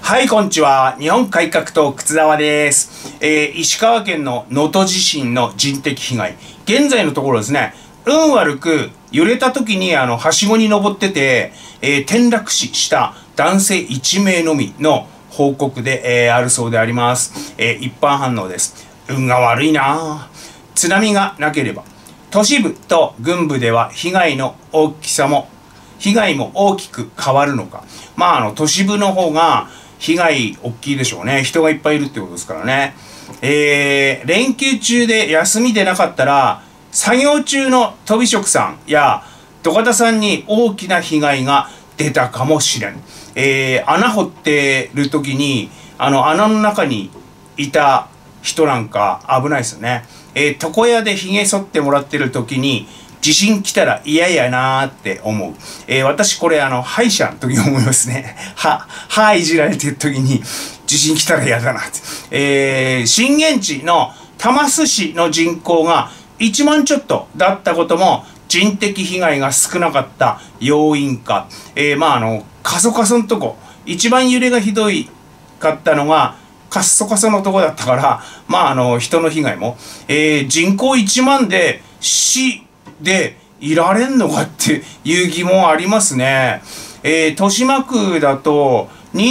はい、こんにちは。日本改革党、靴沢です。石川県の能登地震の人的被害。現在のところですね、運悪く揺れた時にはしごに登ってて、転落死した男性1名のみの報告で、あるそうであります。一般反応です。運が悪いなぁ。津波がなければ、都市部と郡部では被害も大きく変わるのか。都市部の方が被害大きいでしょうね。人がいっぱいいるってことですからね。連休中で休みでなかったら、作業中のとび職さんや土方さんに大きな被害が出たかもしれん。穴掘ってる時に、穴の中にいた人なんか危ないですよね。床屋で髭剃ってもらってる時に、地震来たら嫌やなーって思う。私これ歯医者の時に思いますね。歯いじられてる時に地震来たら嫌だなって。震源地の玉洲市の人口が1万ちょっとだったことも人的被害が少なかった要因か。過疎過疎のとこ、一番揺れがひどいかったのが過疎過疎のとこだったから、人の被害も。人口1万で市でいられんのかっていう疑問ありますね。豊島区だと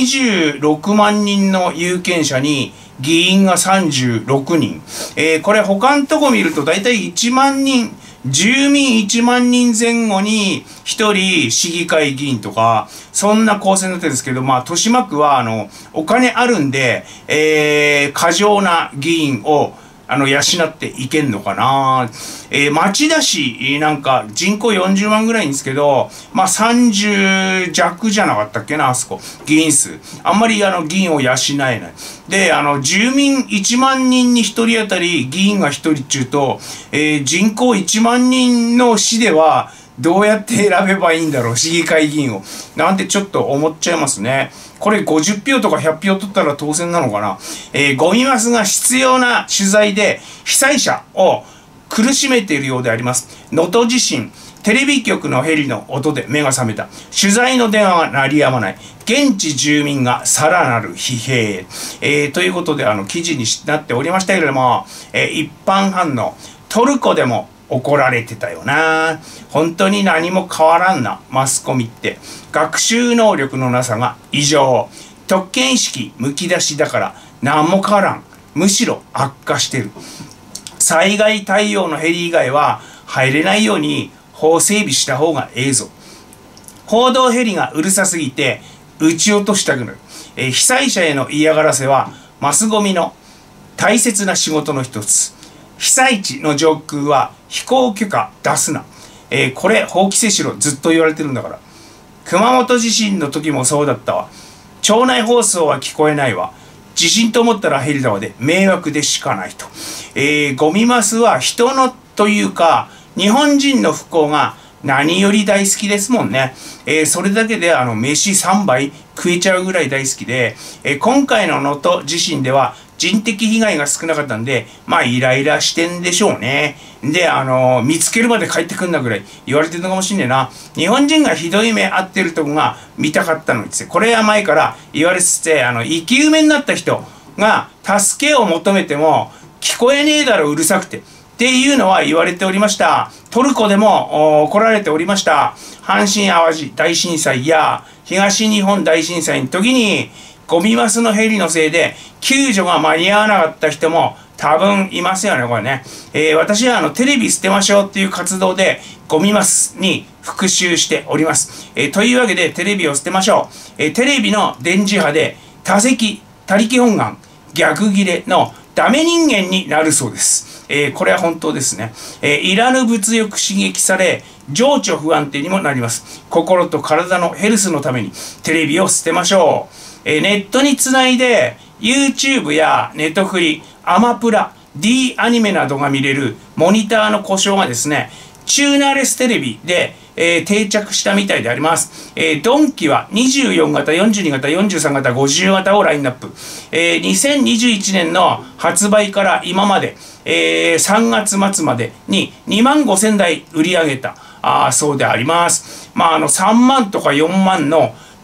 26万人の有権者に議員が36人。これ他のとこ見るとだいたい1万人、住民1万人前後に1人市議会議員とか、そんな構成になってるんですけど、豊島区はお金あるんで、過剰な議員を養っていけんのかな。町田市なんか人口40万ぐらいんですけど、30弱じゃなかったっけな、あそこ。議員数。あんまり議員を養えない。で、住民1万人に1人当たり議員が1人っちゅうと、人口1万人の市では、どうやって選べばいいんだろう、市議会議員を。なんてちょっと思っちゃいますね。これ50票とか100票取ったら当選なのかな。ゴミマスが必要な取材で被災者を苦しめているようであります。能登地震、テレビ局のヘリの音で目が覚めた。取材の電話が鳴りやまない。現地住民がさらなる疲弊。ということで記事になっておりましたけれども、一般反応、トルコでも怒られてたよな。本当に何も変わらんな、マスコミって。学習能力のなさが異常。特権意識むき出しだから何も変わらん。むしろ悪化してる。災害対応のヘリ以外は入れないように法整備した方がええぞ。報道ヘリがうるさすぎて撃ち落としたくなる。被災者への嫌がらせはマスゴミの大切な仕事の一つ。被災地の上空は飛行許可出すな。これ法規制しろ、ずっと言われてるんだから。熊本地震の時もそうだったわ。町内放送は聞こえないわ。地震と思ったらヘリだわで迷惑でしかないと。ゴミマスは人のというか日本人の不幸が何より大好きですもんね。それだけで飯3杯食えちゃうぐらい大好きで、今回の能登地震では人的被害が少なかったんで、イライラしてんでしょうね。で、見つけるまで帰ってくんなぐらい言われてるのかもしんねえな。日本人がひどい目合ってるとこが見たかったのにですね。これは前から言われつつて、生き埋めになった人が助けを求めても聞こえねえだろうるさくて。っていうのは言われておりました。トルコでも来られておりました。阪神淡路大震災や東日本大震災の時にゴミマスのヘリのせいで救助が間に合わなかった人も多分いますよね、これね。私はテレビ捨てましょうっていう活動でゴミマスに復習しております。というわけでテレビを捨てましょう。テレビの電磁波で多席、他力本願、逆切れのダメ人間になるそうです。これは本当ですね。いらぬ物欲刺激され、情緒不安定にもなります。心と体のヘルスのためにテレビを捨てましょう。ネットにつないで YouTube やネットフリ、アマプラ、D アニメなどが見れるモニターの故障がですね、チューナーレステレビで、定着したみたいであります。ドンキは24型、42型、43型、50型をラインナップ。2021年の発売から今まで、3月末までに25,000台売り上げたそうであります。3万とか4万の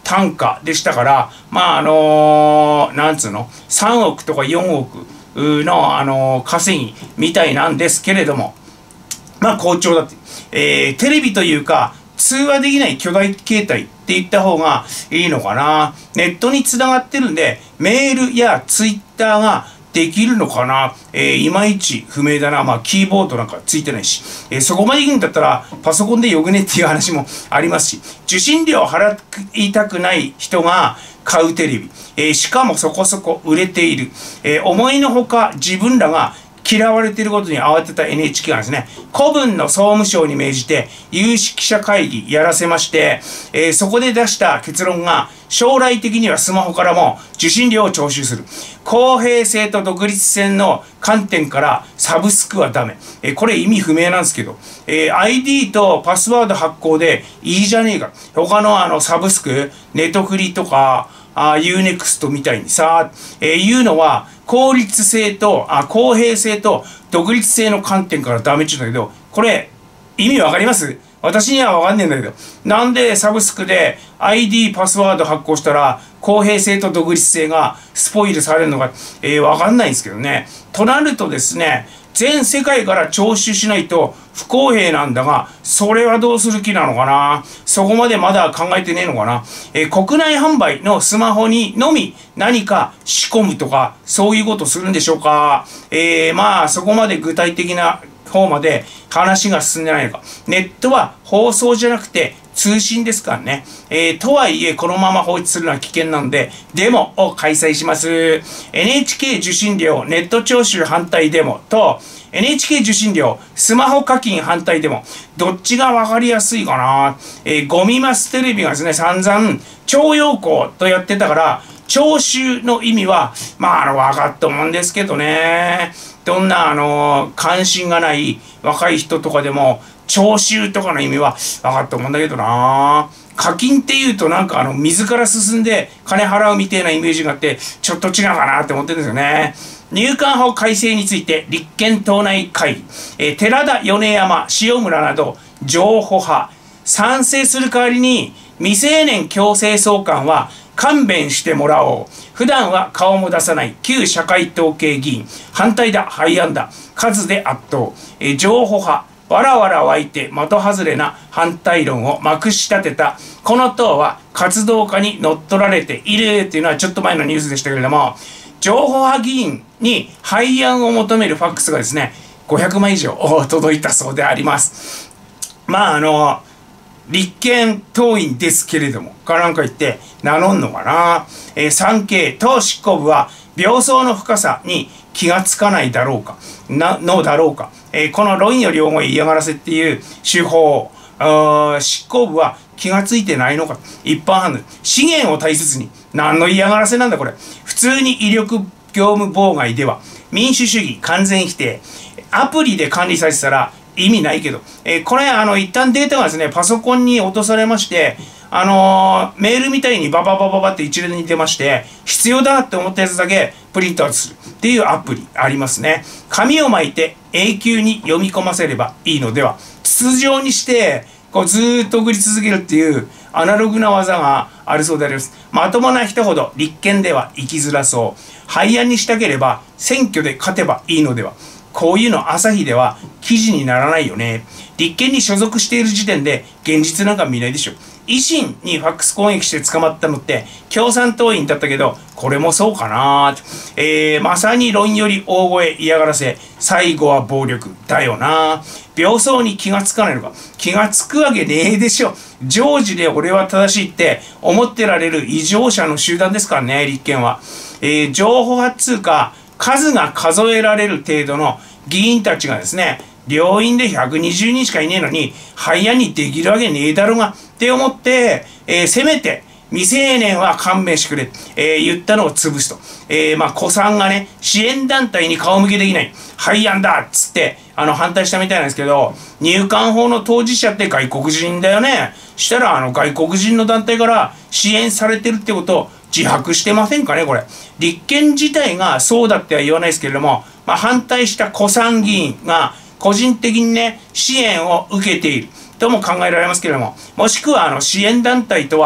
単価でしたから、なんつうの、3億とか4億の、稼ぎみたいなんですけれども、好調だって。テレビというか、通話できない巨大携帯って言った方がいいのかな。ネットに繋がってるんで、メールやツイッターができるのかな。いまいち不明だな。キーボードなんかついてないし。そこまで行くんだったら、パソコンでよくねっていう話もありますし、受信料を払いたくない人が買うテレビ。しかもそこそこ売れている。思いのほか自分らが嫌われていることに慌てた NHK がですね、古文の総務省に命じて有識記者会議やらせまして、そこで出した結論が、将来的にはスマホからも受信料を徴収する。公平性と独立性の観点からサブスクはダメ。これ意味不明なんですけど、ID とパスワード発行でいいじゃねえか。他のサブスク、ネトフリとか、UNEXT みたいにさ、いうのは、公平性と独立性の観点からダメって言うんだけど、これ、意味わかります？私にはわかんねえんだけど。なんでサブスクで ID パスワード発行したら、公平性と独立性がスポイルされるのか、わかんないんですけどね。となるとですね、全世界から徴収しないと不公平なんだが、それはどうする気なのかな。そこまでまだ考えてねえのかな。国内販売のスマホにのみ何か仕込むとか、そういうことするんでしょうか。そこまで具体的な方まで話が進んでないのか。ネットは放送じゃなくて通信ですからね。とはいえ、このまま放置するのは危険なので、デモを開催します。NHK 受信料ネット徴収反対デモと、NHK 受信料スマホ課金反対デモ。どっちがわかりやすいかな。ゴミマステレビがですね、散々、徴用工とやってたから、徴収の意味は、わかったと思うんですけどね。どんな、関心がない若い人とかでも、徴収とかの意味は分かったと思うんだけどな。課金って言うとなんか水から進んで金払うみたいなイメージがあって、ちょっと違うかなって思ってるんですよね。入管法改正について立憲党内会議、寺田米山、塩村など譲歩派、賛成する代わりに未成年強制送還は勘弁してもらおう。普段は顔も出さない旧社会統計議員、反対だ、廃案だ、数で圧倒。譲歩派、わらわら湧いて的外れな反対論をまくし立てたこの党は活動家に乗っ取られているっていうのはちょっと前のニュースでしたけれども、譲歩派議員に廃案を求めるファックスがですね、500枚以上届いたそうであります。立憲党員ですけれども、なんか言って名乗んのかな。産経党執行部は病巣の深さに気がつかないだろうか、この論より重い嫌がらせっていう手法、執行部は気がついてないのか。一般判断。資源を大切に。何の嫌がらせなんだこれ。普通に威力業務妨害では、民主主義完全否定。アプリで管理されてたら意味ないけど、これ一旦データがですね、パソコンに落とされまして、メールみたいにバババババって一連に出まして、必要だなって思ったやつだけプリントアウトするっていうアプリありますね。紙を巻いて永久に読み込ませればいいのでは。筒状にして、ずーっと送り続けるっていうアナログな技があるそうであります。まともな人ほど立憲では生きづらそう。廃案にしたければ選挙で勝てばいいのでは。こういうの朝日では記事にならないよね。立憲に所属している時点で現実なんか見ないでしょ。維新にファックス攻撃して捕まったのって共産党員だったけど、これもそうかな。まさに論より大声嫌がらせ、最後は暴力だよな。病巣に気がつかないのか。気がつくわけねえでしょ。常時で俺は正しいって思ってられる異常者の集団ですからね、立憲は。情報派通か数が数えられる程度の議員たちがですね、両院で120人しかいねえのに、廃案にできるわけねえだろうが、って思って、せめて、未成年は勘弁してくれ、言ったのを潰すと。子さんがね、支援団体に顔向けできない。廃案だっつって、反対したみたいなんですけど、入管法の当事者って外国人だよね。したら、外国人の団体から支援されてるってことを自白してませんかね、これ。立憲自体がそうだっては言わないですけれども、反対した子さん議員が個人的にね、支援を受けているとも考えられますけれども、もしくは支援団体とは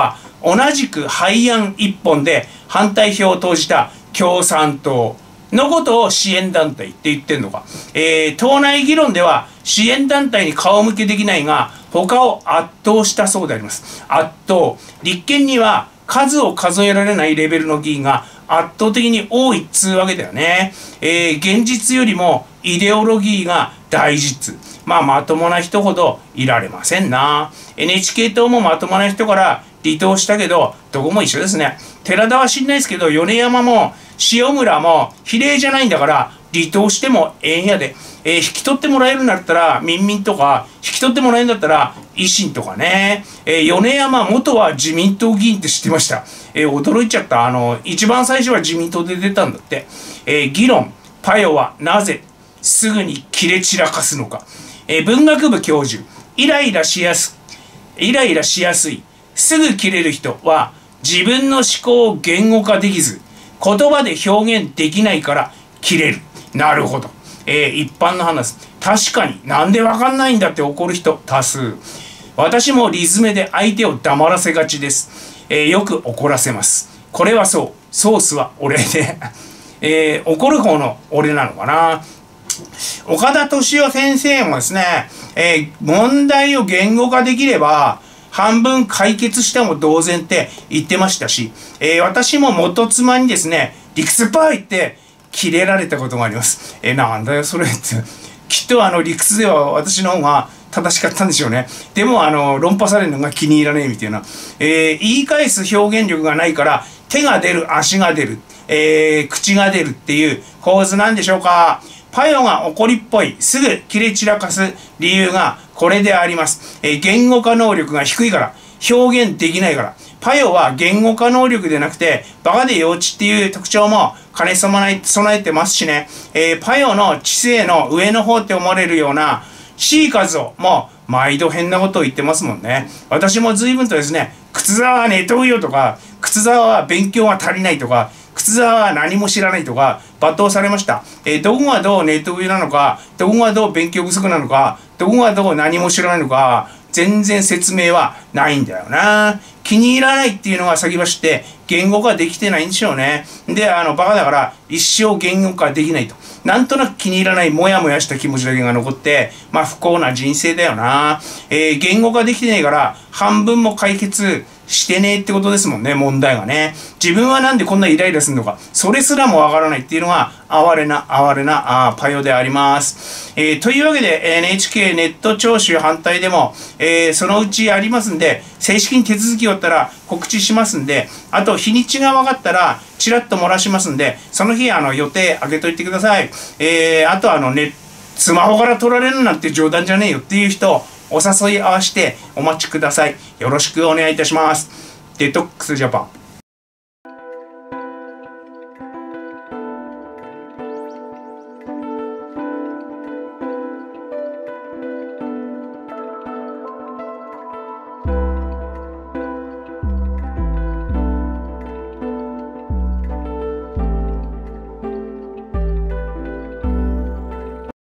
同じく廃案一本で反対票を投じた共産党のことを支援団体って言ってんのか。党内議論では支援団体に顔向けできないが、他を圧倒したそうであります。圧倒。立憲には数を数えられないレベルの議員が圧倒的に多いっつうわけだよね。現実よりもイデオロギーが大事っつ。まともな人ほどいられませんな。NHK 党もまともな人から離党したけど、どこも一緒ですね。寺田は知んないですけど、米山も塩村も比例じゃないんだから、離党してもええんやで。引き取ってもらえるんだったら民民とか、引き取ってもらえるんだったら維新とかね。米山元は自民党議員って知ってました。驚いちゃった。一番最初は自民党で出たんだって。議論、パヨはなぜすぐに切れ散らかすのか。文学部教授、イライラしやすい、すぐ切れる人は自分の思考を言語化できず、言葉で表現できないから切れる。なるほど。一般の話。確かになんでわかんないんだって怒る人多数。私もリズムで相手を黙らせがちです。よく怒らせます。これはそう。ソースは俺で。怒る方の俺なのかな。岡田敏夫先生もですね、問題を言語化できれば半分解決しても同然って言ってましたし、私も元妻にですね、理屈ば言ってキレられたことがあります。なんだよそれって。きっと理屈では私の方が正しかったんでしょうね。でも論破されるのが気に入らねえみたいな。言い返す表現力がないから手が出る、足が出る、口が出るっていう構図なんでしょうか。パヨが怒りっぽい、すぐ切れ散らかす理由がこれであります。言語化能力が低いから、表現できないから。パヨは言語化能力でなくて、バカで幼稚っていう特徴も兼ね備えてますしね。パヨの知性の上の方って思われるような C 数をもう毎度変なことを言ってますもんね。私も随分とですね、靴沢は寝とうよとか、靴沢は勉強が足りないとか、靴沢は何も知らないとか罵倒されました。どこがどうネット上なのか、どこがどう勉強不足なのか、どこがどう何も知らないのか、全然説明はないんだよな。気に入らないっていうのが先走って言語化できてないんでしょうね。で、バカだから一生言語化できないと。なんとなく気に入らないモヤモヤした気持ちだけが残って、不幸な人生だよな。言語化できてないから半分も解決してねえってことですもんね、問題がね。自分はなんでこんなイライラするのか、それすらもわからないっていうのが、哀れなパヨであります。というわけで、NHK ネット聴取反対でも、そのうちありますんで、正式に手続きをったら告知しますんで、あと日にちが分かったら、ちらっと漏らしますんで、その日予定開けといてください。あとスマホから撮られるなんて冗談じゃねえよっていう人、お誘い合わせてお待ちください。よろしくお願いいたします。デトックスジャパン。